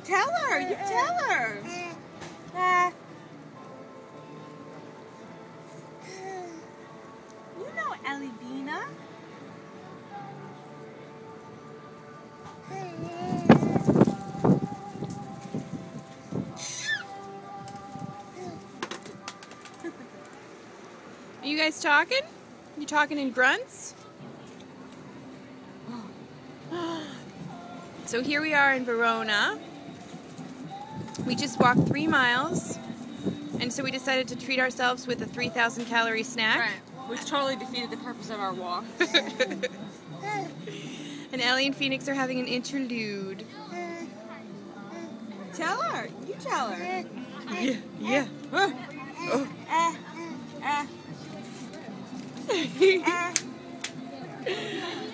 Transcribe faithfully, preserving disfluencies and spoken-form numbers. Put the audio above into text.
Tell her. You tell her. Uh, you know Ellie Bina. Are you guys talking? You talking in grunts? So here we are in Verona. We just walked three miles, and so we decided to treat ourselves with a three thousand calorie snack. Right, which totally defeated the purpose of our walk. And Ellie and Phoenix are having an interlude. Tell her. You tell her. Yeah, yeah. Uh, oh. Uh, uh, uh.